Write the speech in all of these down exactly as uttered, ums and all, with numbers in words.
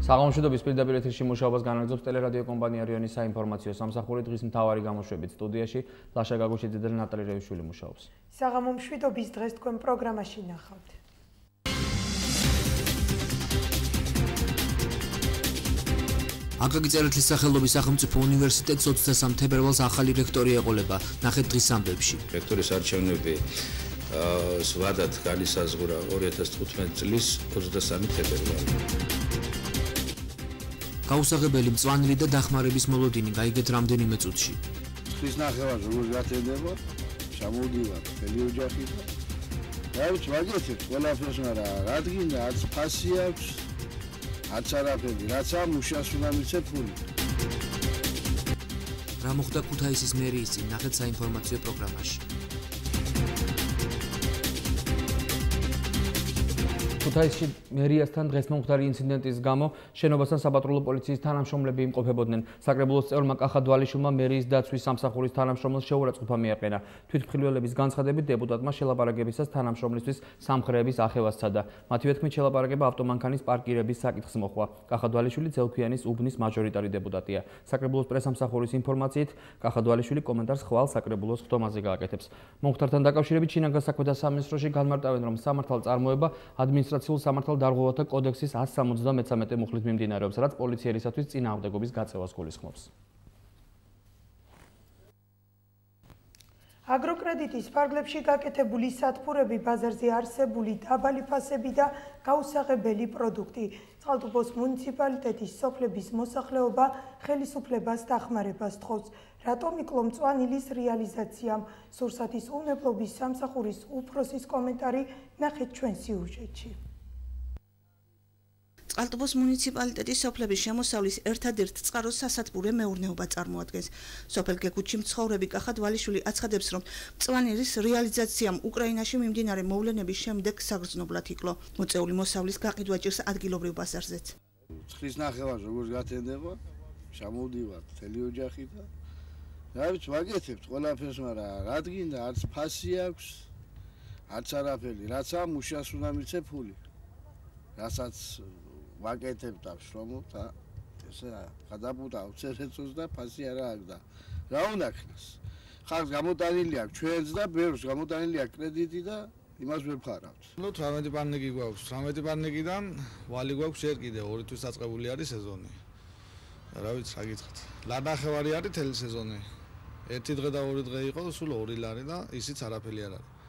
საღამომშვიდობის პირდაპირ ეთერში მუშაობას განაგრძობს ტელერადიო კომპანია რიონის საინფორმაციო სამსახური დღის მთავარი გამოშვებით სტუდიაში ლაშა გაგუჩიძე და ნატალი რეიშვილი მუშაობს. საღამომშვიდობის დღეს თქვენ პროგრამაში ნახავთ. აკაკი წერეთლის სახელობის სახელმწიფო უნივერსიტეტს ოცდასამ თებერვალს ახალი რექტორი ეყოლება. ნახეთ დღის ამბებში. რექტორის არჩევნები ვადად განისაზღვრა ორი ათას თხუთმეტი წლის ოცდასამი თებერვალი. გაუსაღებელი მწვანილი და დახმარების მოლოდინი გაიგეთ რამდენიმე წუთში. ხის ნახევარს როგორ გათენდება, ჩამოვდივარ მთელი ოჯახით. დავით ვაგეთებ ყველაფერს, მაგრამ რადგინდა არც ფასი აქვს, არც არაფერი, რაც ამ მუშას უნდა მიცე ფული. რა მოხდა ქუთაისის მერიის წინ, ნახეთ საინფორმაციო პროგრამაში. ქუთაისში მერიასთან დღეს მომხდარი ინციდენტის გამო შენობასთან საპატრულო პოლიციის თანამშრომლები იმყოფებოდნენ. საკრებულოს წევრმა კახა დვალიშვილმა მერიის დაცვის სამსახურის თანამშრომელს შეურაცხყოფა მიაყენა. თვითმხილველების განცხადებით დეპუტატმა შელაპარაკებისას თანამშრომლისთვის სამხრეების ახევას სცადა. მათი თქმით შელაპარაკება ავტომანქანის პარკირების საკითხს მოჰყვა. კახა დვალიშვილი ძელფიანის უბნის მაჟორიტარი დეპუტატია. საკრებულოს პრესამსახურის ინფორმაციით კახა დვალიშვილი კომენტარს ხვალ საკრებულოს ხდომაზე გააკეთებს. მომხდართან დაკავშირებით შინაგან საქმეთა სამინისტროში განმარტავენ, რომ სამართალ წარმოება ადმინისტრაციულ სამართალ დარღვევათა კოდექსის εκατს სამოცდამეცამეტე მუხლით მიმდინარეობს, რაც პოლიციელისათვის წინააღმდეგობის გაწევას გულისხმობს. აგროკრედიტის ფარგლებში გაკეთებული სათბურები, ბაზარზე არსებული დაბალი ფასები და გაუსაღებელი პროდუქტი. წყალტუბოს მუნიციპალიტეტის სოფლების მოსახლეობა ხელისუფლებას დახმარებას თხოვს. რატომ იკლო მწვანილის რეალიზაციამ? სურსათის უნებლობის სამსახურის უფროსის კომენტარი ნახეთ ჩვენ სიუჟეტში. წყალტუბოს მუნიციპალიტეტის სოფლების შემოსავლის ერთადერთ წყაროს სასათბურე მეურნეობა წარმოადგენს. სოფელ გეგუთში მცხოვრები კახა დვალიშვილი აცხადებს, რომ მწვანილის რეალიზაციამ უკრაინაში მიმდინარე მოვლენების შემდეგ საგრძნობლად იკლო. მოწეული მოსავლის გაყიდვა ჭირს ადგილობრივ ბაზარზეც. ხის ნახევარს როგორ გათენდება, ჩამოვდივარ მთელი ოჯახით და დავით ვაგეთებთ ყველაფერს, მაგრამ რადგინდა არც ფასი აქვს, არც არაფერი, რაც ამ მუშას უნდა მიცე ფული. რასაც ვაკეთებ და ვშრომობ და ესე გადაბუდავ ცერეცოს და ფასი არა აქვს და რა უნდა ქნას. ხალხს გამოტანილი აქვს ჩვენც და ბევრს გამოტანილი აქვს კრედიტი და იმას ვერ ვხარავთ. ნუ თვრამეტი პანიკი გვაქვს. თვრამეტი პანიკიდან ვალი გვაქვს ჯერ კიდე ორი თვის დაწყებული არის სეზონი. რა ვიცი, რა გითხრათ. ლადახევარი არის თელი სეზონი. ერთი დღე და ორი დღე იყო, სულ ორი ლარი და ისიც არაფერი არ არის.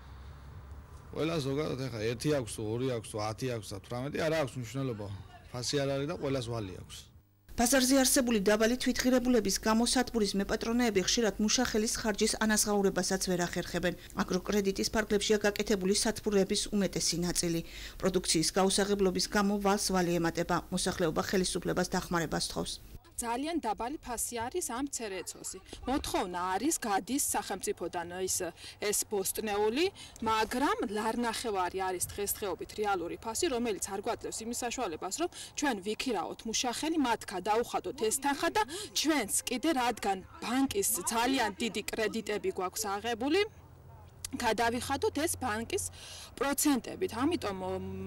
ყველა ზოგადად ეხა ერთი აქვს თუ ორი აქვს თუ ათი აქვს და თვრამეტი არ აქვს მნიშვნელობა. ფასი არ არის და ყველას ვალი აქვს. ბაზარზე არსებული დაბალი თვითღირებულების გამო სათბურის მეპატრონეები ხშირად მუშახელის ხარჯის ანაზღაურებასაც ვერ ახერხებენ. აგროკრედიტის ფარგლებშია გაკეთებული სათბურების უმეტესი ნაწილი. პროდუქციის გაუსაღებლობის გამო ვალს ვალი ემატება. მოსახლეობა ხელისუფლებას დახმარებას თხოვს. ძალიან დაბალი ფასი არის ამ ცერეცოსი. მოთხოვნა არის გადის სახელმწიფოდან ის ეს ბოსტნეული, მაგრამ ლარნახევარი არის დღესდღეობით რეალური ფასი, რომელიც არ გვაძლევს იმის საშუალებას, რომ ჩვენ ვიქირაოთ მუშახელი, მათ გადაუხადოთ ეს თანხა და ჩვენც კიდე რადგან ბანკის ძალიან დიდი კრედიტები გვაქვს აღებული, გადავიხადოთ ეს ბანკის პროცენტებით. ამიტომ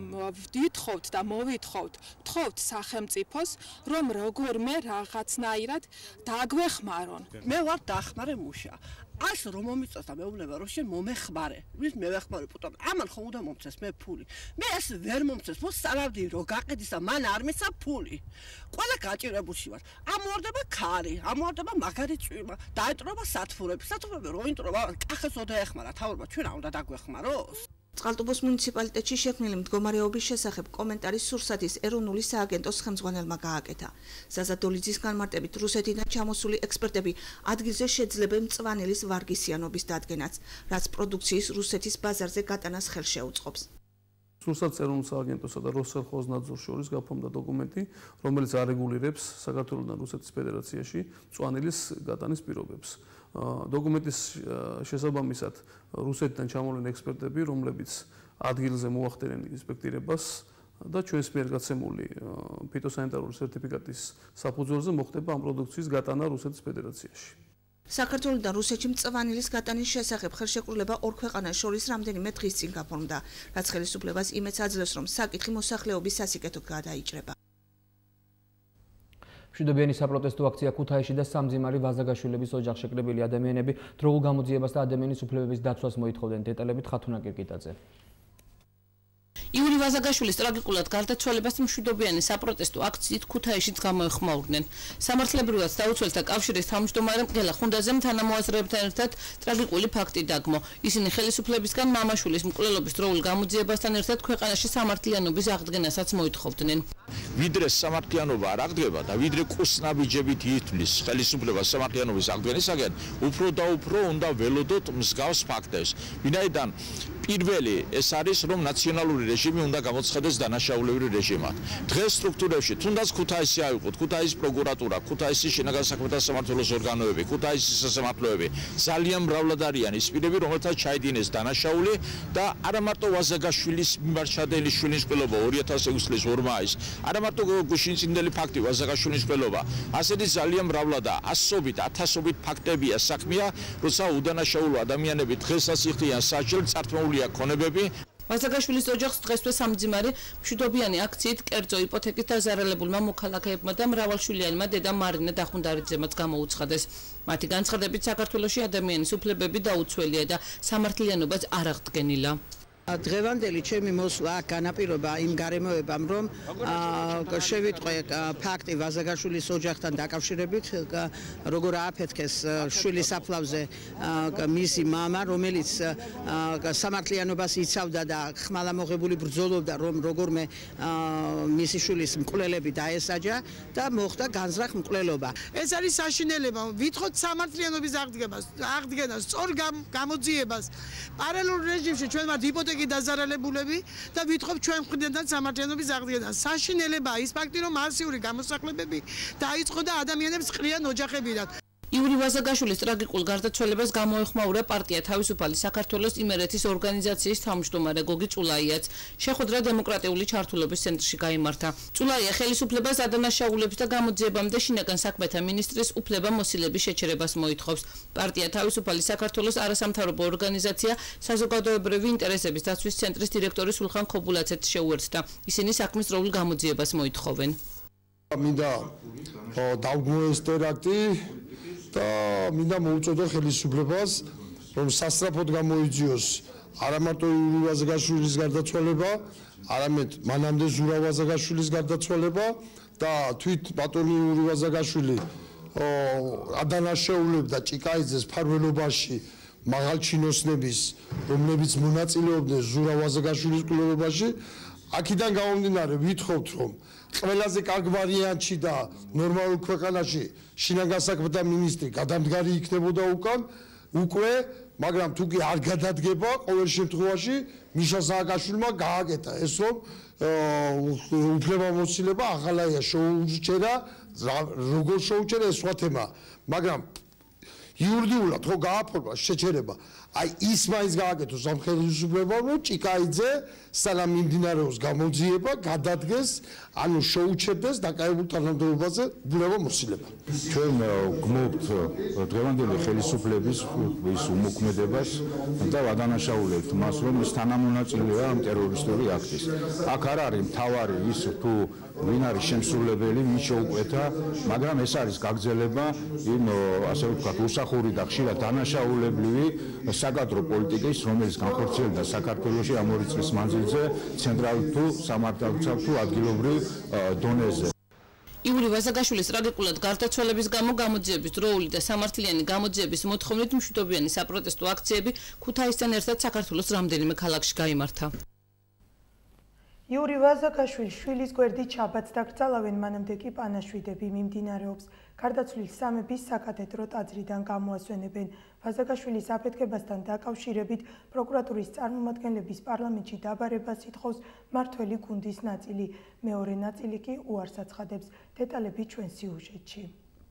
ვითხოვთ და მოვითხოვთ, ვთხოვთ სახელმწიფოს, რომ როგორმე რაღაცნაირად დაგვეხმარონ. მე ვარ დახმარე მუშა. ას რომ მომიწევს და მეუბნება რომ შენ მომეხმარე. ვის მევეხმარე პუტონ? ამან ხომ უნდა მომწეს მე ფული. მე ეს ვერ მომწეს, მოსწარავდი რომ გაყიდის და მან არ მეცა ფული. ყველა გაჭირებულში ვარ. ამოვარდება ქარი, ამოვარდება მაგარი წვიმა, დაეტრობა სათბურები. სათბურები რო ინტრობა, კახეს ოდა ეხმარა, თავრობა ჩვენ არ უნდა დაგვეხმაროს. წყალტუბოს მუნიციპალიტეტში შექმნილი მდგომარეობის შესახებ კომენტარი სურსათის ეროვნული სააგენტოს ხელმძღვანელმა გააკეთა. ზაზა დოლიძის განმარტებით რუსეთიდან ჩამოსული ექსპერტები ადგილზე შეძლებენ მწვანილის ვარგისიანობის დადგენაც, რაც პროდუქციის რუსეთის ბაზარზე გატანას ხელს შეუწყობს. სურსათის ეროვნულ სააგენტოსა და როსელხოзнадзор შორის გაფორმდა დოკუმენტი, რომელიც არეგულირებს საქართველოსთან რუსეთის ფედერაციაში მწვანილის გატანის პირობებს. დოკუმენტის შესაბამისად რუსეთიდან ჩამოვლენ ექსპერტები, რომლებიც ადგილზე მოახდენენ ინსპექტირებას და ჩვენს მიერ გაცემული ფიტოსანიტარული სერტიფიკატის საფუძველზე მოხდება ამ პროდუქციის გატანა რუსეთის ფედერაციაში. საქართველოსთან რუსეთში მწვანილის გატანის შესახებ ხელშეკრულება ორ ქვეყანას შორის რამდენიმე დღის წინ გაფორმდა, რაც ხელისუფლებას იმედს აძლევს, რომ საკითხი მოსახლეობის სასიკეთოდ გადაიჭრება. მშვიდობიანი საპროტესტო აქცია ქუთაისში და სამძიმარი ვაზაგაშვილების ოჯახში შეკრებილი ადამიანები დროულ გამოძიებას და ადამიანის უფლებების დაცვას მოითხოვდნენ. დეტალებით ხათუნა კირკიტაძე. იური ვაზაგაშვილის ტრაგიკულად გარდაცვალებას მშვიდობიანი საპროტესტო აქციით ქუთაისშიც გამოეხმაურდნენ. სამართლებრივად დაუცველთა კავშირის თავმჯდომარე მკელა ხუნდაზემ თანამოაზრეებთან ერთად ტრაგიკული ფაქტი დაგმო. ისინი ხელისუფლებისგან მამაშვილის მკვლელობის დროულ გამოძიებასთან ერთად ქვეყანაში სამართლიანობის აღდგენასაც მოითხოვდნენ. ვიდრე სამართლიანობა არ აღდგება და ვიდრე კუსნაბიჯებით ითვლის ხელისუფლებას სამართლიანობის აღდგენისაგან, უფრო და უფრო უნდა ველოდოთ მსგავს ფაქტებს. ვინაიდან პირველი ეს არის, რომ ნაციონალური რეჟიმი უნდა გამოცხადდეს დანაშაულებრივ რეჟიმად. დღეს სტრუქტურებში თუნდაც ქუთაისი ავიღოთ, ქუთაისის პროკურატურა, ქუთაისის შინაგან საქმეთა სამმართველოს ორგანოები, ქუთაისის სასამართლოები, ძალიან მრავლად არიან ის პირები, რომელთაც ჩაიდინეს დანაშაული და არა მარტო ვაზაგაშვილის მიმართ ჩადენილი შვილის მკვლელობა ორი ათას ექვსი წლის ორ მაისს, არა მარტო გუშინწინდელი ფაქტი ვაზაგაშვილის მკვლელობა, ასეთი ძალიან მრავლადაა, ასობით, ათასობით ფაქტებია საქმეა, როცა უდანაშაულო ადამიანები დღესაც იხდიან საჭიროა წართმეულია ქონებები. ვაზაგაშვილის ოჯახს დღესვე სამძიმარი მშვიდობიანი აქციით კერძო იპოთეკით დაზარალებულმა მოქალაქეებმა და მრავალშვილიანმა დედა მარინა დახუნდარიძემაც გამოუცხადეს. მათი განცხადებით საქართველოში ადამიანის უფლებები დაუცველია და სამართლიანობაც არ აღდგენილა. დღევანდელი ჩემი მოსვლა განაპირობა იმ გარემოებამ, რომ შევიტყვე ფაქტი ვაზაგაშვილის ოჯახთან დაკავშირებით, როგორ ააფეთქეს შვილის საფლავზე მისი მამა, რომელიც სამართლიანობას იცავდა და ხმალამოღებული ბრძოლობდა, რომ როგორმე მისი შვილის მკვლელები დაესაჯა და მოხდა განზრახ მკვლელობა. ეს არის საშინელება, ვითხოვთ სამართლიანობის აღდგენას, აღდგენას, სწორ გამოძიებას. პარალელურ რეჟიმში ჩვენ მათ იპოთეკით დაზარალებულები და ვითხოვთ ჩვენ მხრიდან სამართლიანობის აღდგენას. საშინელებაა ის ფაქტი, რომ მასიური გამოსახლებები დაიწყო და ადამიანებს ყრიან ოჯახებიდან. იური ვაზაგაშვილის ტრაგიკულ გარდაცვალებას გამოეხმაურა პარტია თავისუფალი საქართველოს იმერეთის ორგანიზაციის თავმჯდომარე გოგი წულაიაც. შეხვედრა დემოკრატიული ჩართულობის ცენტრში გაიმართა. წულაია ხელისუფლებას ადანაშაულებს და გამოძიებამდე შინაგან საქმეთა მინისტრის უფლება-მოსილების შეჩერებას მოითხოვს. პარტია თავისუფალი საქართველოს არასამთავრობო ორგანიზაცია საზოგადოებრივი ინტერესების დაცვის ცენტრის დირექტორი სულხან ქობულაცეც შეუერთდა. ისინი საქმის დროულ გამოძიებას მოითხოვენ. მინდა დავგმო ეს ტერაქტი და მინდა მოუწოდო ხელისუფლებას, რომ სასწრაფოდ გამოიძიოს არა მარტო იური ვაზაგაშვილის გარდაცვალება, არამედ მანამდე ზურა ვაზაგაშვილის გარდაცვალება და თვით ბატონი იური ვაზაგაშვილი ადანაშაულებდა ჭიკაიძეს მფარველობაში მაღალჩინოსნების, რომლებიც მონაწილეობდნენ ზურა ვაზაგაშვილის მკვლელობაში. აქედან გამომდინარე ვითხოვთ, რომ ყველაზე კარგ ვარიანტში და ნორმალურ ქვეყანაში შინაგან საქმეთა მინისტრი გადამდგარი იქნებოდა უკან უკვე, მაგრამ თუ კი არ გადადგება, ყოველ შემთხვევაში მიშა სააკაშვილმა გააკეთა ეს, რომ უფლებამოსილება ახალია შეუჩერა, როგორ შეუჩერა ეს სხვა თემა, მაგრამ იურიდიულად ხო გააფორმა შეჩერება. აი ის მაინც გააკეთოს ამ ხელისუფლებამ, რომ ჭიკაიძე სანამ მიმდინარეობს გამოძიება, გადადგეს, ანუ შეუჩერდეს დაკავებულ თანამდებობაზე უფლებამოსილება. ჩვენ გმობთ დღევანდელი ხელისუფლების ის უმოქმედებას და ვადანაშაულებთ მას, რომ ის თანამონაწილეა ამ ტერორისტული აქტის. აქ არ არის მთავარი ის თუ ვინ არის შემსრულებელი, ვის შეუყვეთა, მაგრამ ეს არის გაგრძელება იმ ასე ვთქვათ უსახური და ხშირად დანაშაულებრივი საკადრო პოლიტიკის, რომელიც განხორციელდა საქართველოში ამ ორი წლის მანძილზე ცენტრალურ თუ სამართალდამცავ თუ ადგილობრივ დონეზე. იური ვაზაგაშვილის ტრაგიკულად გარდაცვალების გამო გამოძიების დროული და სამართლიანი გამოძიების მოთხოვნით მშვიდობიანი საპროტესტო აქციები ქუთაისთან ერთად საქართველოს რამდენიმე ქალაქში გაიმართა. იური ვაზაგაშვილის შვილის გვერდით შაბათს დაკრძალავენ, მანამდე კი პანაშვიდები მიმდინარეობს. გარდაცვლილის სამების საკათედრო ტაძრიდან გამოასვენებენ. ვაზაგაშვილის აფეთქებასთან დაკავშირებით პროკურატურის წარმომადგენლების პარლამენტში დაბარებას ითხოვს მმართველი გუნდის ნაწილი. მეორე ნაწილი კი უარს აცხადებს. დეტალები ჩვენ სიუჟეტში.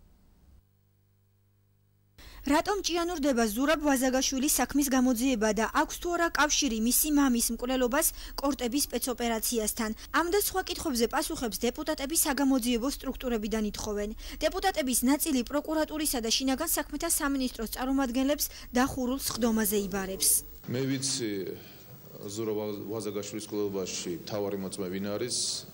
რატომ ჭიანურდება ზურაბ ვაზაგაშვილის საქმის გამოძიება და აქვს თუ არა კავშირი მისი მამის მკვლელობას კორტების სპეცოპერაციასთან? ამ და სხვა კითხვებზე პასუხებს დეპუტატები საგამოძიებო სტრუქტურებიდან ითხოვენ. დეპუტატების ნაწილი პროკურატურისა და შინაგან საქმეთა სამინისტროს წარმომადგენლებს დახურულ სხდომაზე იბარებს. მე ვიცი ზურაბ ვაზაგაშვილის მკვლელობაში მთავარი მოწმე ვინ არის.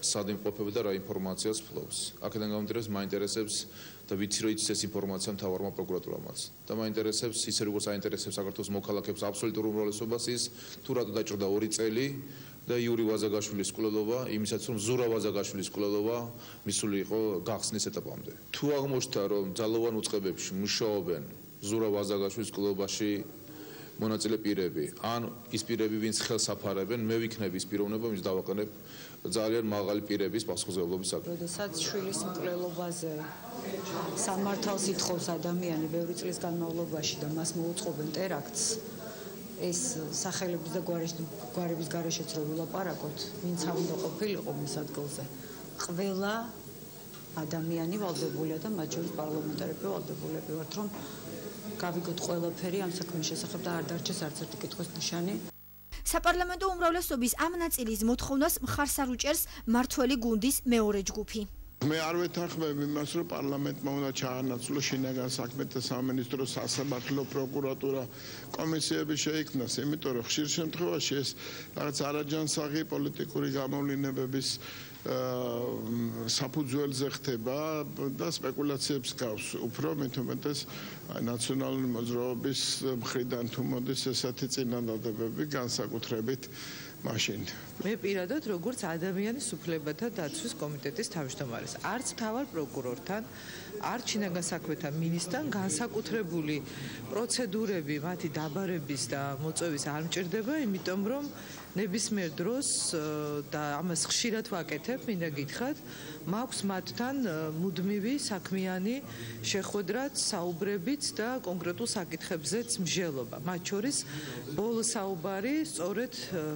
სად იმყოფება და რა ინფორმაციას ფლობს. აქედან გამომდინარეობს მაინტერესებს და ვიცი რომ იცის ეს ინფორმაცია მთავარმა პროკურატურამაც. და მაინტერესებს ისე როგორც აინტერესებს საქართველოს მოქალაქეებს აბსოლუტურ უმრავლესობას ის თუ რატო დაჭრდა ორი წელი და იური ვაზაგაშვილის კვლელობა იმისაც რომ ზურა ვაზაგაშვილის კვლელობა მისული იყო გახსნის ეტაპამდე. თუ აღმოჩნდა რომ ძალოვან უწყებებში მუშაობენ ზურა ვაზაგაშვილის კვლელობაში მონაწილე პირები ან ის პირები ვინც ხელს აფარებენ მე ვიქნები ის პიროვნება ვინც დავაყენებ ძალიან მაღალი პირების პასუხისმგებლობის საკითხი. როდესაც შვილის მკვლელობაზე სამართალს ითხოვს ადამიანი ბევრი წლის განმავლობაში და მას მოუწყობენ ტერაქტს ეს სახელების და გვარების გარეშეც რო ვილაპარაკოთ ვინც არ უნდა ყოფილიყო მის ადგილზე ყველა ადამიანი ვალდებულია და მათ შორის პარლამენტარები ვალდებულები ვართ რომ გავიგოთ ყველაფერი ამ საქმის შესახებ და არ დარჩეს არც ერთი კითხვის ნიშანი. საპარლამენტო უმრავლესობის ამ ნაწილის მოთხოვნას მხარს არ უჭერს მართველი გუნდის მეორე ჯგუფი. მე არ ვეთანხმებ იმას, რომ პარლამენტმა უნდა ჩაანაცვლოს შინაგან საქმეთა სამინისტრო, სასამართლო, პროკურატურა, კომისიები შეიქმნას, იმიტომ რომ ხშირ შემთხვევაში ეს რაღაც არაჯანსაღი პოლიტიკური გამოვლინებების საფუძველზე ხდება და სპეკულაციებს გავს. უფრო მით უმეტეს ნაციონალური მოძრაობის მხრიდან თუ მოდის ესეთი წინადადებები განსაკუთრებით მაშინ. მე პირადად როგორც ადამიანის უფლებათა დაცვის კომიტეტის თავმჯდომარეს, არც მთავარ პროკურორთან, არც შინაგან საქმეთა მინისტრთან განსაკუთრებული პროცედურები მათი დაბარების და მოწვევის არ მჭირდება, იმიტომ რომ ნებისმიერ დროს და ამას ხშირად ვაკეთებ, მინდა გითხრათ, მაქვს მათთან მუდმივი საქმიანი შეხვედრაც, საუბრებიც და კონკრეტულ საკითხებზეც მსჯელობა. მათ შორის ბოლო საუბარი სწორედ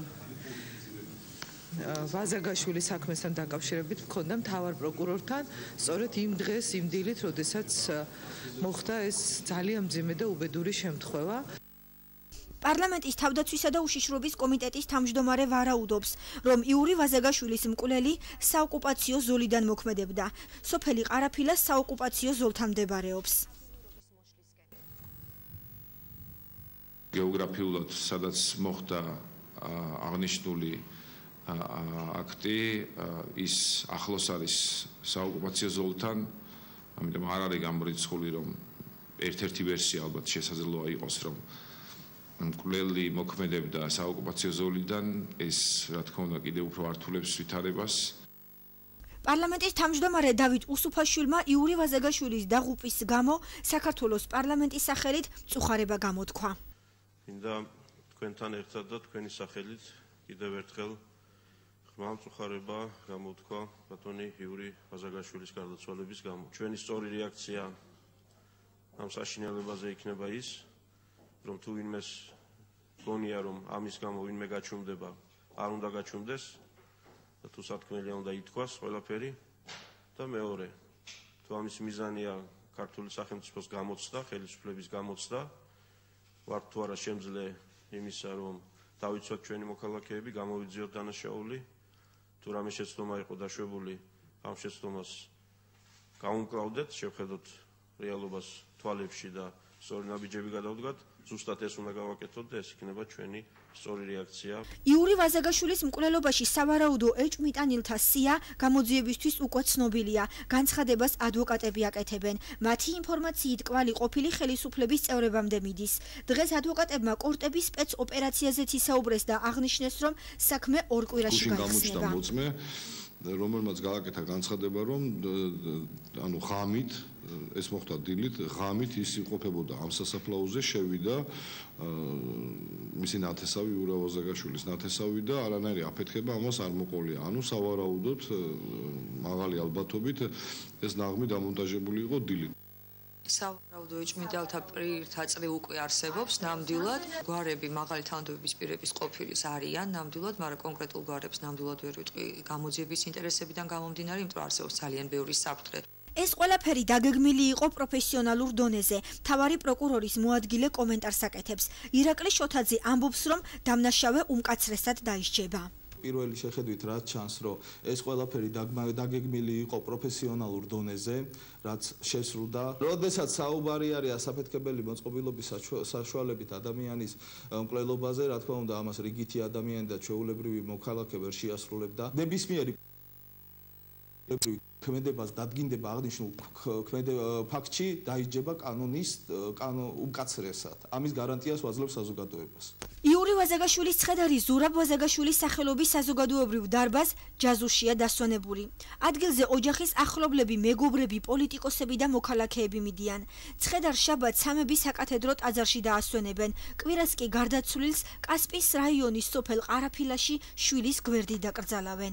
ვაზაგაშვილის საქმესთან დაკავშირებით მქონდა მთავარ პროკურორთან, სწორედ იმ დღეს, იმ დილით, როდესაც მოხდა ეს ძალიან მძიმე და უბედური შემთხვევა. პარლამენტის თავდაცვისა და უშიშრობის კომიტეტის თავმჯდომარე ვარაუდობს, რომ იური ვაზაგაშვილის მკვლელი საოკუპაციო ზოლიდან მოქმედებდა. სოფელი ყარაფილა საოკუპაციო ზოლთან მდებარეობს. გეოგრაფიულად, სადაც მოხდა აღნიშნული აქტი, ის ახლოს არის საოკუპაციო ზოლთან, ამიტომ არ არის გამორიცხული, რომ ერთ-ერთი ვერსია ალბათ შესაძლოა იყოს, რომ მკვლელი მოქმედებდა საოკუპაციო ზოლიდან, ეს რა თქმა უნდა კიდევ უფრო ართულებს ვითარებას. პარლამენტის თავმჯდომარე დავით უსუფაშვილმა იური ვაზაგაშვილის დაღუპვის გამო საქართველოს პარლამენტის სახელით წუხარება გამოთქვა. მინდა თქვენთან ერთად და თქვენი სახელით კიდევ ერთხელ ხმა მწუხარება გამოთქვა ბატონი იური ვაზაგაშვილის გარდაცვალების გამო. ჩვენი სწორი რეაქცია ამ საშინელებაზე იქნება ის, რომ თუ ვინმეს გონია რომ ამის გამო ვინმე გაჩუმდება, არ უნდა გაჩუმდეს და თუ სათქმელია უნდა ითქვას ყველაფერი და მეორე, თუ ამის მიზანია ქართული სახელმწიფოს გამოცდა, ხელისუფლების გამოცდა, ვარ თუ არა შემძლე იმისა, რომ დავიცვათ ჩვენი მოქალაქეები, გამოვიძიოთ დანაშაული, თუ რამე შეცდომა იყო დაშვებული, ამ შეცდომას გავუმკლავდეთ, შევხედოთ რეალობას თვალებში და სწორი ნაბიჯები გადავდგათ, ზუსტად ეს უნდა გავაკეთოთ და ეს იქნება ჩვენი სწორი რეაქცია. იური ვაზაგაშვილის მკვლელობაში სავარაუდო ეჭვმიტანილთა სია გამოძიებისთვის უკვე ცნობილია. განცხადებას ადვოკატები აკეთებენ. მათი ინფორმაციით კვალი ყოფილი ხელისუფლების წევრებამდე მიდის. დღეს ადვოკატებმა კორტების სპეცოპერაციაზეც ისაუბრეს და აღნიშნეს, რომ საქმე ორ კვირაში გაიხსნება. რომელმაც გააკეთა განცხადება, რომ ანუ ღამით ეს მოხდა დილით, ღამით ის იმყოფებოდა ამ სასაფლაოზე, შევიდა მისი ნათესავი იური ვაზაგაშვილის ნათესავი და არანაირი აფეთქება ამას არ მოყოლია. ანუ სავარაუდოდ მაღალი ალბათობით ეს ნაღმი დამონტაჟებული იყო დილით. სავარაუდო ეჭვმიტანილთა პირთაწრი უკვე არსებობს ნამდვილად. გვარები მაღალი თანამდებობის პირების ყოფილის არიან ნამდვილად, მაგრამ კონკრეტულ გვარებს ნამდვილად ვერ ვიტყვი გამოძიების ინტერესებიდან გამომდინარე, იმიტომ რომ არსებობს ძალიან ბევრი საფრთხე. ეს ყველაფერი დაგეგმილი იყო პროფესიონალურ დონეზე. მთავარი პროკურორის მოადგილე კომენტარს აკეთებს. ირაკლი შოთაძე ამბობს, რომ დამნაშავე უმკაცრესად დაისჯება. პირველი შეხედვით რაც ჩანს, რომ ეს ყველაფერი დაგეგმილი იყო პროფესიონალურ დონეზე, რაც შესრულდა. როდესაც საუბარი არის ასაფეთქებელი მოწყობილობის საშუალებით ადამიანის მკვლელობაზე, რა თქმა უნდა, ამას რიგითი ადამიანი და ჩვეულებრივი მოქალაქე ვერ შეასრულებდა. ნებისმიერი ქმედებას დადგინდება აღნიშნულ ფაქტში დაიჯება კანონის უმკაცრესად. ამის გარანტიას ვაძლევს საზოგადოებას. იური ვაზაგაშვილის ცხედარი ზურაბ ვაზაგაშვილის სახელობის საზოგადოებრივ დარბაზ ჯაზუშია დასვენებული. ადგილზე ოჯახის ახლობლები, მეგობრები, პოლიტიკოსები და მოქალაქეები მიდიან. ცხედარ შაბათს სამების საკათედრო ტაძარში დაასვენებენ. კვირას კი გარდაცვლილს კასპიის რაიონის სოფელ ყარაფილაში შვილის გვერდით დაკრძალავენ.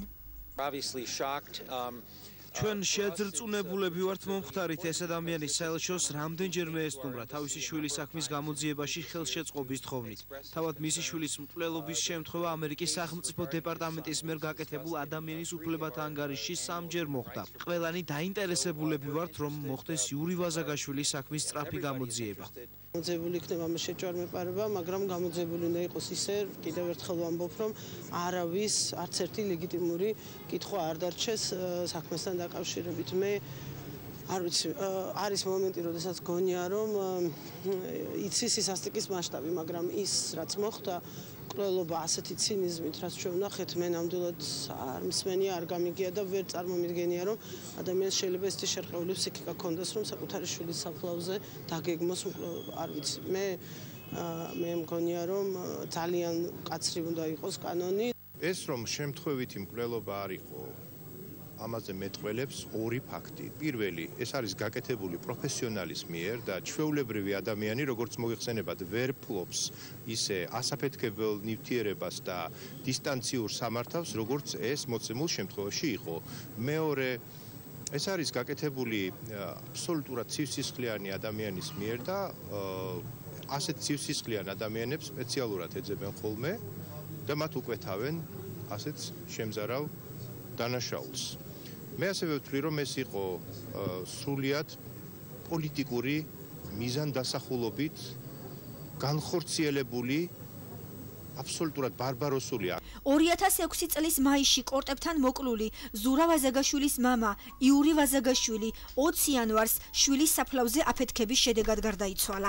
ჩვენ შეძრწუნებულები ვართ მომხდარით ეს ადამიანის საელჩოს რამდენჯერმე ესტუმრა თავისი შვილის საქმის გამოძიებაში ხელშეწყობის თხოვნით. თავად მისი შვილის მკვლელობის შემთხვევა ამერიკის სახელმწიფო დეპარტამენტის მიერ გაკეთებულ ადამიანის უფლებათა ანგარიშში სამჯერ მოხდა. ყველანი დაინტერესებულები ვართ რომ მოხდეს იური ვაზაგაშვილის საქმის სწრაფი გამოძიება. გამოძიებული იქნება ამ შეჭარბება, მაგრამ გამოძიებული უნდა იყოს ისე, კიდევ ერთხელ ვამბობ, რომ არავის არც ერთი ლეგიტიმური კითხვა არ დარჩეს საქმესთან დაკავშირებით. მე არ ვიცი, არის მომენტი, როდესაც გონია, რომ იცის ის ასტიკის მასშტაბი, მაგრამ ის რაც მოხდა, კვლელობა ასეთი ცინიზმით, რაც ჩვენ ვნახეთ, მე ნამდვილად არ მსმენია, არ გამიგია და ვერ წარმომიდგენია, რომ ადამიანს შეიძლება ესეთი შერყეული ფსიქიკა ქონდეს, რომ საკუთარი შვილის საფლავზე დაგეგმოს მკვლელობა. არ ვიცი, მე მე მგონია, რომ ძალიან კაცრი უნდა იყოს კანონი. ეს რომ შემთხვევითი მკვლელობა არ იყო, ამაზე მეტყველებს ორი ფაქტი. პირველი, ეს არის გაკეთებული პროფესიონალის მიერ და ჩვეულებრივი ადამიანი, როგორც მოიხსენებათ, ვერ ფლობს ისე ასაფეთქებელ ნივთიერებას და დისტანციურ სამართავს, როგორც ეს მოცემულ შემთხვევაში იყო. მეორე, ეს არის გაკეთებული აბსოლუტურად ცივსისხლიანი ადამიანის მიერ და ასეთ ცივსისხლიან ადამიანებს სპეციალურად ეძებენ ხოლმე და მათ უკვეთავენ ასეთ შემზარავ დანაშაულს. მე ასევე ვთვლი, რომ ეს იყო სრულიად პოლიტიკური მიზანდასახულობით განხორციელებული აბსოლუტურად ბარბაროსული ორი ათას ექვსი წლის მაისში კორტებთან მოკლული ზურაბ ვაზაგაშვილის მამა იური ვაზაგაშვილი ოცი იანვარს შვილის საფლავზე აფეთქების შედეგად გარდაიცვალა.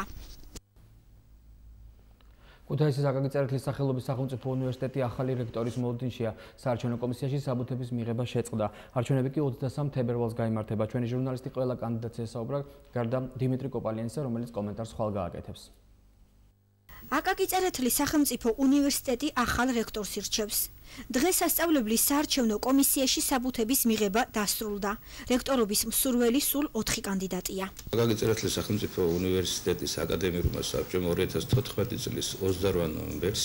ქუთაისის აკაკი წერეთლის სახელობის სახელმწიფო უნივერსიტეტი ახალი რექტორის მოლოდინშია. საარჩევნო კომისიაში საბუთების მიღება შეწყდა. არჩევნები კი ოცდასამ თებერვალს გაიმართება. ჩვენი ჟურნალისტი ყველა კანდიდატს ესაუბრა, გარდა დიმიტრი კოპალიანისა, რომელიც კომენტარს ხვალ გააკეთებს. აკაკი წერეთლის სახელმწიფო უნივერსიტეტი ახალ რექტორს ირჩევს. დღეს სასწავლებლის საარჩევნო კომისიაში საბუთების მიღება დასრულდა. რექტორობის მსურველი სულ ოთხი კანდიდატია. აკაკი წერეთლის სახელმწიფო უნივერსიტეტის აკადემიურმა საბჭომ ორი ათას თოთხმეტი წლის ოცდარვა ნოემბერს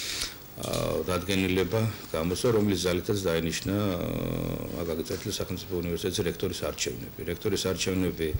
დადგენილება გამოსცა, რომლის ძალითაც დაინიშნა აკაკი წერეთლის სახელმწიფო უნივერსიტეტის რექტორის არჩევნები. რექტორის არჩევნები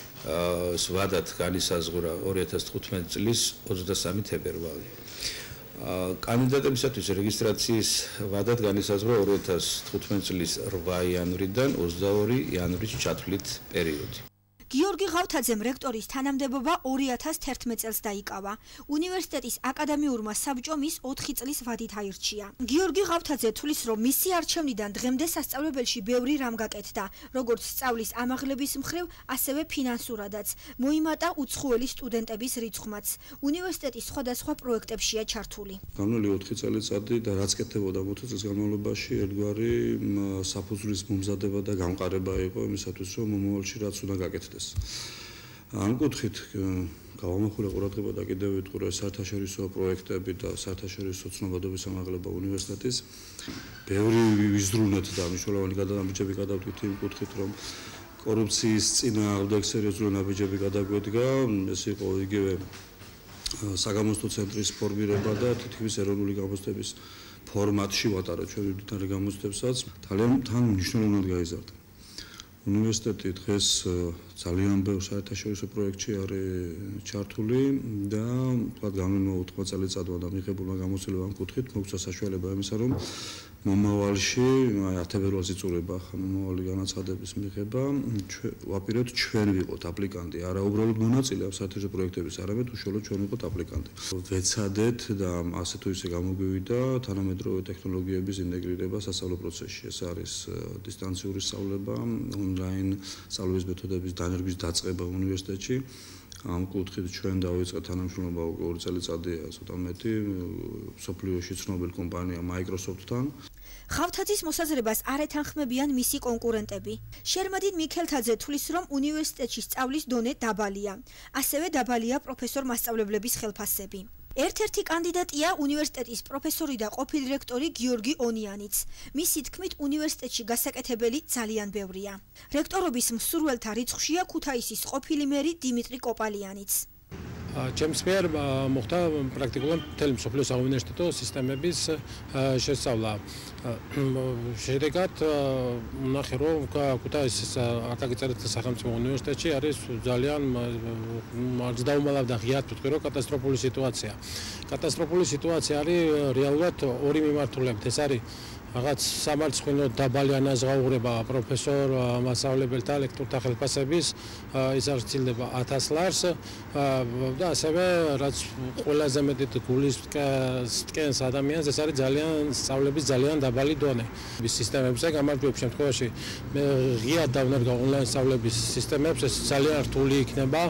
ვადად განისაზღვრა ორი ათას თხუთმეტი წლის ოცდასამი თებერვალი. კანდიდატებისათვის რეგისტრაციის ვადად განისაზღვრა ორი ათას თხუთმეტი წლის რვა იანვრიდან ოცდაორი იანვრის ჩათვლით პერიოდი. გიორგი ღავთაძემ რექტორის თანამდებობა ორი ათას თერთმეტ წელს დაიკავა. უნივერსიტეტის აკადემიურმა საბჭომ ის ოთხი წლის ვადით აირჩია. გიორგი ღავთაძე თვლის, რომ მისი არჩევნიდან დღემდე სასწავლებელში ბევრი რამ გაკეთდა, როგორც სწავლის ამაღლების მხრივ, ასევე ფინანსურადაც. მოიმატა უცხოელი სტუდენტების რიცხვმაც. უნივერსიტეტის სხვადასხვა პროექტებშია ჩართული. განვლილი ოთხი წელიწადი და რაც კეთდებოდა ოთხი წლის განმავლობაში, ერთგვარი საფუძვლის მომზადება და გამყარება იყო იმისათვის, რომ მომავალში რაც უნდა გაკეთდეს. ამ კუთხით გავამახვილე ყურადღება და კიდევ ვიტყურე საერთაშორისო პროექტები და საერთაშორისო ცნობადობის ამაღლება უნივერსიტეტის. ბევრი ვიზრუნეთ და მნიშვნელოვანი გადანაბიჯები გადავდგით იმ კუთხით, რომ კორუფციის წინააღმდეგ სერიოზული ნაბიჯები გადაგვედგა. ეს იყო იგივე საგამოსტო ცენტრის ფორმირება და თითქმის ეროვნული გამოცდების ფორმატში ვატარეთ ჩვენ მდიდარი გამოცდებსაც. ძალიან თან მნიშვნელოვნად გაიზარდა. უნივერსიტეტი დღეს ძალიან ბევრ საერთაშორისო პროექტში არის ჩართული და თქვა განვლილმა ოთხ წელიწადმა და მიღებულმა გამოცდილებამ კუთხით მოგცა საშუალება იმისა, რომ მომავალში თებერვალს იწურება მომავალი განაცხადების მიღება, ვაპირებთ ჩვენ ვიყოთ აპლიკანტი, არა უბრალოდ მონაწილე ამ საერთაშორისო პროექტების, არამედ უშუალოდ ჩვენ ვიყოთ აპლიკანტი. ვეცადეთ და ასე თუ ისე გამოგვივიდა თანამედროვე ტექნოლოგიების ინტეგრირება სასწავლო პროცესში. ეს არის დისტანციური სწავლება, ონლაინ სწავლებების მეთოდების დანერგვის დაწყება უნივერსიტეტში. ამ კუთხით ჩვენ დავიწყეთ თანამშრომლობა ორი წელიწადია, ცოტა მეტი, სოფლიოში ცნობილი კომპანია Microsoft-თან. ხავთაძის მოსაზრებას არ ეთანხმებიან მისი კონკურენტები. შერმადინ მიქელთაძე თვლის, რომ უნივერსიტეტში სწავლის დონე დაბალია. ასევე დაბალია პროფესორ-მასწავლებლების ხელფასები. ერთ-ერთი კანდიდატია უნივერსიტეტის პროფესორი და ყოფილი რექტორი გიორგი ონიანიც. მისი თქმით, უნივერსიტეტში გასაკეთებელი ძალიან ბევრია. რექტორობის მსურველთა რიცხვშია ქუთაისის ყოფილი მერი დიმიტრი კოპალიანიც. ჩემს მიერ მოხდა პრაქტიკულად მთელი მსოფლიოს საუნივერსიტეტო სისტემების შესწავლა. შედეგად ვნახე, რომ ქუთაისის აკაკი წერეთლის სახელმწიფო უნივერსიტეტში არის ძალიან მგზდაუმალავ და ღიად ვიტყვი, რომ კატასტროფული სიტუაცია. კატასტროფული სიტუაცია არის რეალურად ორი მიმართულებით. ეს არის რაღაც სამარცხვინო დაბალი ანაზღაურება პროფესორ მასწავლებელთა ლექტორთა ხელფასების, ის არ ცილდება ათას ლარს და ასევე რაც ყველაზე მეტად გულისწყენს ადამიანს, ეს არის ძალიან სწავლების ძალიან დაბალი დონე. სისტემებზე გამარჯვების შემთხვევაში მე ღიად დავნერგა ონლაინ სწავლების სისტემებს, ეს ძალიან რთული იქნება,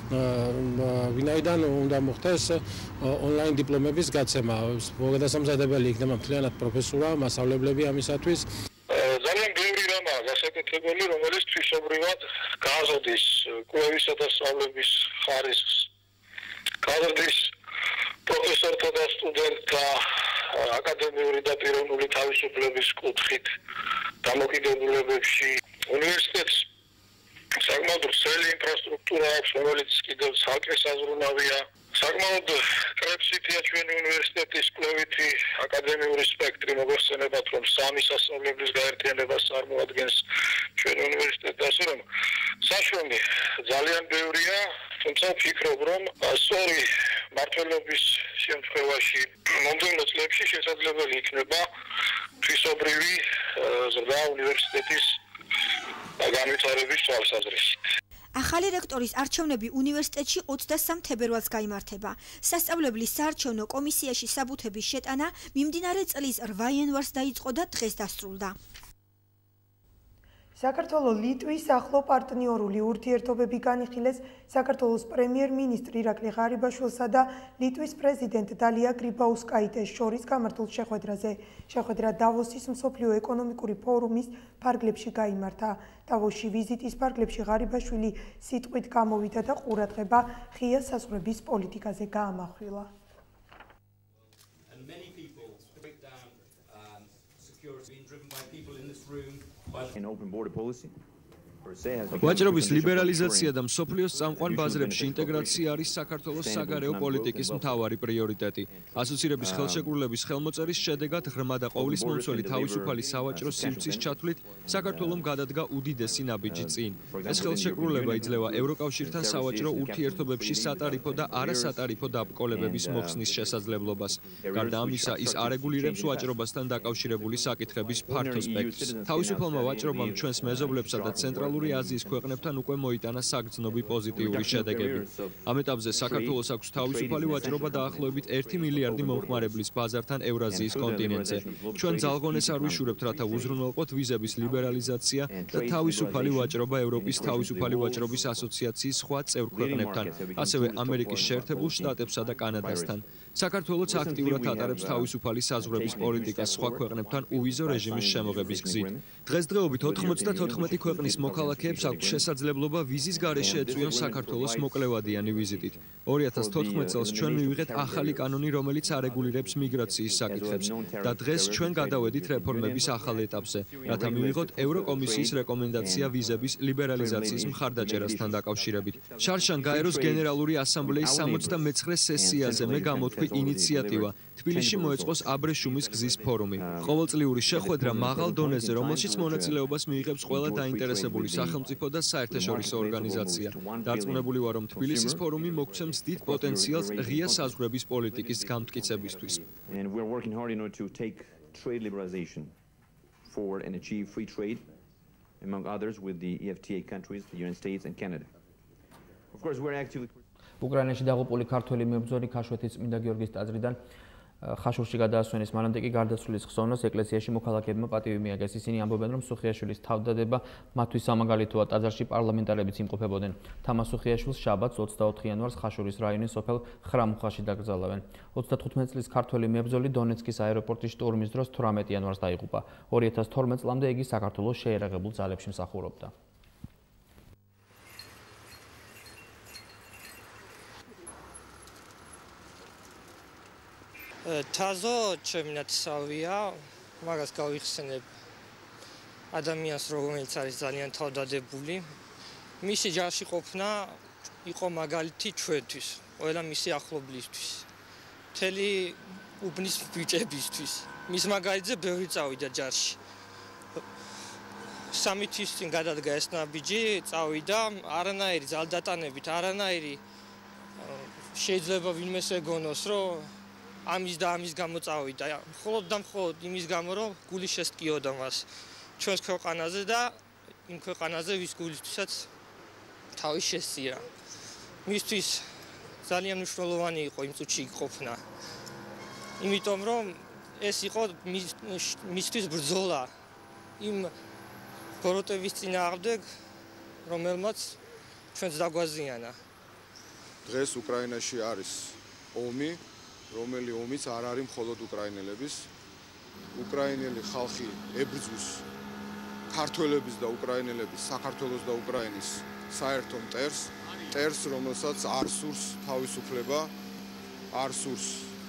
ვინაიდან უნდა მოხდეს ონლაინ დიპლომების გაცემა. გადასამზადებელი იქნება მთლიანად პროფესურა, მასწავლებლები ამისათვის. ძალიან ბევრი რამაა გასაკეთებელი, რომელიც თვისობრივად გააზრდის კვლევისა და სწავლების ხარისხს. გააზრდის პროფესორთა და სტუდენტთა აკადემიური და პიროვნული თავისუფლების კუთხით დამოკიდებულებებში. უნივერსიტეტს საკმაოდ ვრცელი ინფრასტრუქტურა აქვს, რომელიც კიდევ ცალკე საზრუნავია. საკმაოდ კრებსითია ჩვენი უნივერსიტეტის კვლევითი აკადემიური სპექტრი, მოგეხსენებათ, რომ სამი სასწავლებლის გაერთიანებას წარმოადგენს ჩვენი უნივერსიტეტი, ასე რომ საშუალო ძალიან ბევრია, თუმცა ვფიქრობ, რომ სწორი მმართველობის შემთხვევაში მომდევნო წლებში შესაძლებელი იქნება თვისობრივი ზრდა უნივერსიტეტის განვითარების თვალსაზრისით. ახალი რექტორის არჩევნები უნივერსიტეტში ოცდასამ თებერვალს გაიმართება. სასწავლებლის საარჩევნო კომისიაში საბუთების შეტანა მიმდინარე წლის რვა იანვარს დაიწყო და დღეს დასრულდა. საქართველო-ლიტვის ახლო პარტნიორული ურთიერთობები განიხილეს საქართველოს პრემიერ-მინისტრი ირაკლი ღარიბაშვილსა და ლიტვის პრეზიდენტ დალია გრიბაუსკაიტეს შორის გამართულ შეხვედრაზე. შეხვედრა დავოსის მსოფლიო ეკონომიკური ფორუმის ფარგლებში გაიმართა. დავოსში ვიზიტის ფარგლებში ღარიბაშვილი სიტყვით გამოვიდა და ყურადღება ღია საზღვრების პოლიტიკაზე გაამახვილა. An open border policy. ვაჭრობის ლიბერალიზაცია და მსოფლიოს წამყვან ბაზრებში ინტეგრაცია არის საქართველოს საგარეო პოლიტიკის მთავარი პრიორიტეტი. ასოცირების ხელშეკრულების ხელმოწერის შედეგად ღრმა და ყოვლისმომცველი თავისუფალი სავაჭრო სივრცის ჩათვლით საქართველომ გადადგა უდიდესი ნაბიჯი წინ. ეს ხელშეკრულება იძლევა ევროკავშირთან სავაჭრო ურთიერთობებში სატარიფო და არასატარიფო დაბრკოლებების მოხსნის შესაძლებლობას. გარდა ამისა, ის არეგულირებს ვაჭრობასთან დაკავშირებული საკითხების ფართო სპექტრს. თავისუფალმა ვაჭრობამ ჩვენს მეზობლებსა და ცენტრალურ აზიის ქვეყნებთან უკვე მოიტანა საგრძნობი პოზიტიური შედეგები. ამ ეტაპზე საქართველოს აქვს თავისუფალი ვაჭრობა დაახლოებით ერთი მილიარდი მომხმარებლის ბაზართან ევრაზიის კონტინენტზე. ჩვენ ძალღონეს არ ვიშურებთ, რათა უზრუნველყოთ ვიზების ლიბერალიზაცია და თავისუფალი ვაჭრობა ევროპის თავისუფალი ვაჭრობის ასოციაციის სხვა წევრ ქვეყნებთან, ასევე ამერიკის შეერთებულ შტატებსა და კანადასთან. საქართველოც აქტიურად ატარებს თავისუფალი საზღვრების პოლიტიკას სხვა ქვეყნებთან უვიზო რეჟიმის შემოღების გზით. დღესდღეობით ოცდათოთხმეტი ქვეყნის მოქალაქეებს აქვს შესაძლებლობა ვიზის გარეშე ეწვიონ საქართველოს მოკლევადიანი ვიზიტით. ორი ათას თოთხმეტ წელს ჩვენ მივიღეთ ახალი კანონი, რომელიც არეგულირებს მიგრაციის საკითხებს და დღეს ჩვენ გადავედით რეფორმების ახალ ეტაპზე, რათა მივიღოთ ევროკომისიის რეკომენდაცია ვიზების ლიბერალიზაციის მხარდაჭერასთან დაკავშირებით. შარშან გაეროს გენერალური ასამბლეის სამოცდამეცხრე სესიაზე მე გამოთქვი ინიციატივა თბილისში მოეწყოს აბრეშუმის გზის ფორუმი. ყოველწლიური შეხვედრა მაღალ დონეზე, რომელშიც მონაწილეობას მიიღებს ყველა დაინტერესებული სახელმწიფო და საერთაშორისო ორგანიზაცია. დარწმუნებული ვარ, რომ თბილისის ფორუმი მოგცემს დიდ პოტენციალს ღია საზღვრების პოლიტიკის გამტკიცებისთვის. And we're working hard in order to take trade liberalization forward and achieve free trade, among others with the E F T A countries, the United States and Canada. Of course, we're actively უკრაინაში დაღუპული ქართველი მებრძოლი ქაშვეთის წმინდა გიორგის ტაძრიდან ხაშურში გადაასვენის მანამდე კი გარდაცვლილის ხსოვნას ეკლესიაში მოქალაქეებმა პატივი მიაგეს. ისინი ამბობენ, რომ სუხიაშვილის თავდადება მათთვის სამაგალითოა. ტაძარში პარლამენტარებიც იმყოფებოდნენ. თამარ სუხიაშვილს შაბათს ოცდაოთხ იანვარს ხაშურის რაიონის სოფელ ხრამუხაში დაკრძალავენ. ოცდათხუთმეტ წლის ქართველი მებრძოლი დონეცკის აეროპორტის შტურმის დროს თვრამეტ იანვარს დაიღუპა. ორი ათას თორმეტ წლამდე იგი საქართველოს შეიარაღებულ ძალებში მსახურობდა. თაზო ჩემი ნათესავია, მაგას გავიხსენებ ადამიანს, რომელიც არის ძალიან თავდადებული. მისი ჯარში ყოფნა იყო მაგალითი ჩვენთვის, ყველა მისი ახლობლისთვის. მთელი უბნის ბიჭებისთვის. მის მაგალითზე ბევრი წავიდა ჯარში. სამი თვის წინ გადადგა ეს ნაბიჯი, წავიდა არანაირი ძალდატანებით, არანაირი შეიძლება ვინმეს ეგონოს, რომ ამის და ამის გამო წავიდა. მხოლოდ და მხოლოდ იმის გამო, რომ გული შესტკიოდა მას ჩვენს ქვეყანაზე და იმ ქვეყანაზე, ვის გულისთვისაც თავი შესწირა. მისთვის ძალიან მნიშვნელოვანი იყო იმ წუთში ყოფნა. იმიტომ რომ ეს იყო მისთვის ბრძოლა იმ ბოროტების წინააღმდეგ, რომელმაც ჩვენს დაგვაზიანა. დღეს უკრაინაში არის ომი, რომელი ომიც არ არის მხოლოდ უკრაინელების. უკრაინელი ხალხი ებრძვის ქართველების და უკრაინელების, საქართველოს და უკრაინის საერთო მტერს, მტერს, რომელსაც არ სურს თავისუფლება, არ სურს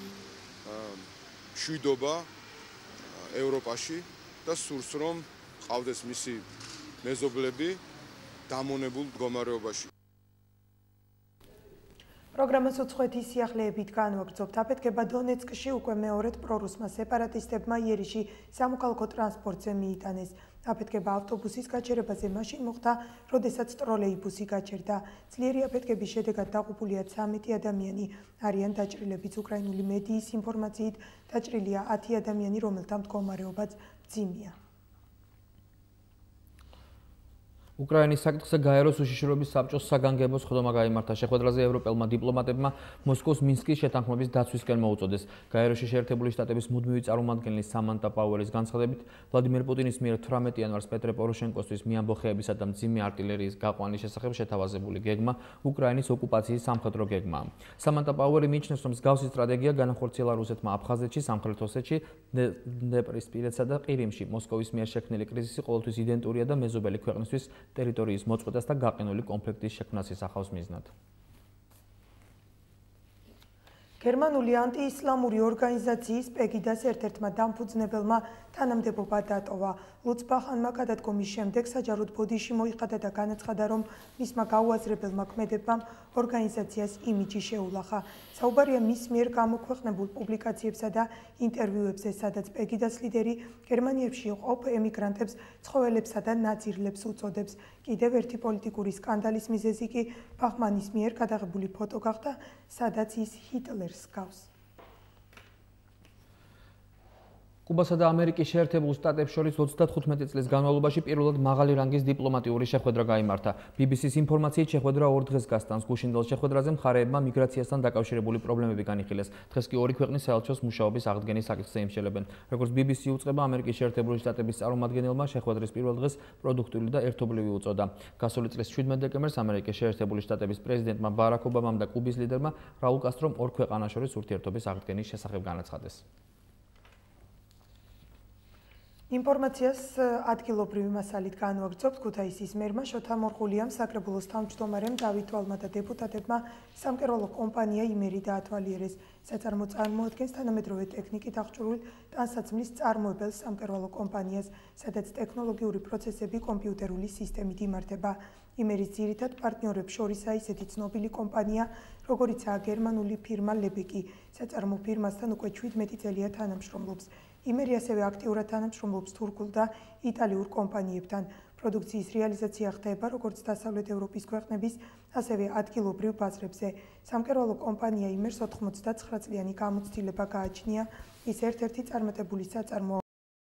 მშვიდობა ევროპაში და სურს, რომ ყავდეს მისი მეზობლები დამონებულ მდგომარეობაში. პროგრამას უცხოეთის სიახლეებით განვაგრძობთ. აფეთქება დონეცკში უკვე მეორედ პრორუსმა სეპარატისტებმა იერიში სამოქალაქო ტრანსპორტზე მიიტანეს. აფეთქება ავტობუსის გაჩერებაზე მაშინ მოხდა, როდესაც ტროლეიბუსი გაჩერდა. ძლიერი აფეთქების შედეგად დაღუპულია ცამეტი ადამიანი. არიან დაჭრილებიც. უკრაინული მედიის ინფორმაციით დაჭრილია ათი ადამიანი, რომელთა მდგომარეობაც მძიმეა. უკრაინის საკითხზე გაეროს უშიშროების საბჭოს საგანგებო სხდომა გაიმართა. შეხვედრაზე ევროპელმა დიპლომატებმა მოსკოვს მინსკის შეთანხმების დაცვისკენ მოუწოდეს. გაეროში შეერთებული შტატების მუდმივი წარმომადგენლის სამანტა პაუელის განცხადებით, ვლადიმერ პუტინის მიერ თვრამეტ იანვარს პეტრე პოროშენკოსთვის მიამბოხეებისა და მძიმე артиლერიის გაყვანის შესახებ შეთავაზებული გეგმა უკრაინის ოკუპაციის სამხედრო გეგმაა. სამანტა პაუელი მიიჩნევს, რომ მსგავსი სტრატეგია განახორციელა რუსეთმა აფხაზეთში, სამხრეთ ოსეთში, დნეპრისპირეთსა და ყირიმში. მოსკოვის მიერ შექმნილი კრიზისი ყოველთვის იდენტურია და მეზობელი ქვეყნისთვის ტერიტორიის მოწყვეტას და გაყინული კონფლიქტის შექმნას ისახავს მიზნად. გერმანული ანტიისლამური ორგანიზაციის პეგიდას ერთ-ერთმა დამფუძნებელმა თანამდებობა დატოვა. ლუც ბახანმა გადადგომის შემდეგ საჯაროდ ბოდიში მოიხადა და განაცხადა, რომ მისმა გაუაზრებელმა ქმედებამ ორგანიზაციას იმიჯი შეულახა. საუბარია მის მიერ გამოქვეყნებულ პუბლიკაციებსა და ინტერვიუებზე, სადაც პეგიდას ლიდერი გერმანიაში მყოფ ემიგრანტებს ცხოველებსა და ნაძირლებს უწოდებს. კიდევ ერთი პოლიტიკური სკანდალის მიზეზი კი ბახმანის მიერ გადაღებული ფოტო გახდა, სადაც ის ჰიტლერს გავს. კუბასა და ამერიკის შეერთებულ შტატებს შორის ოცდათხუთმეტი წლის განმავლობაში პირველად მაღალი რანგის დიპლომატიური შეხვედრა გაიმართა. ბი ბი სის ინფორმაციით შეხვედრა ორ დღეს გასტანს. გუშინდელ შეხვედრაზე მხარეებმა მიგრაციასთან დაკავშირებული პრობლემები განიხილეს. დღეს კი ორი ქვეყნის საელჩოს მუშაობის აღდგენის საკითხზე იმშელებენ. როგორც ბი ბი სი უწყება, ამერიკის შეერთებული შტატების წარმომადგენელმა შეხვედრის პირველ დღეს პროდუქტიული და ერთობლივი უწოდა. გასული წლის შვიდმეტ დეკემბერს ამერიკის შეერთებული შტატების პრეზიდენტმა ბარაკ ობამამ და კუბის ლიდერმა რაულ კასტრომ ორ ქვეყანას შორის ურთიერთობის აღდგენის შესახებ განაცხადეს. ინფორმაციას ადგილობრივი მასალით განვაგრძობთ. ქუთაისის მერმა შოთა მორღულიამ, საკრებულოს თავმჯდომარემ დავით ვალმა და დეპუტატებმა სამკერვალო კომპანია იმერი დაათვალიერეს. საწარმო წარმოადგენს თანამედროვე ტექნიკით აღჭურვილ ტანსაცმლის წარმოებელ სამკერვალო კომპანიას, სადაც ტექნოლოგიური პროცესები კომპიუტერული სისტემით იმართება. იმერის ძირითად პარტნიორებს შორისაა ისეთი ცნობილი კომპანია, როგორიცაა გერმანული ფირმა ლებეკი. საწარმო ფირმასთან უკვე შვიდმეტი წელია თანამშრომლობს. იმერი ასევე აქტიურად თანამშრომლობს თურქულ და იტალიურ კომპანიებთან. პროდუქციის რეალიზაცია ხდება როგორც დასავლეთ ევროპის ქვეყნების, ასევე ადგილობრივ ბაზრებზე. სამკერვალო კომპანია იმერს ოთხმოცდაცხრა წლიანი გამოცდილება გააჩნია. ის ერთ-ერთი წარმატებული საწარმოა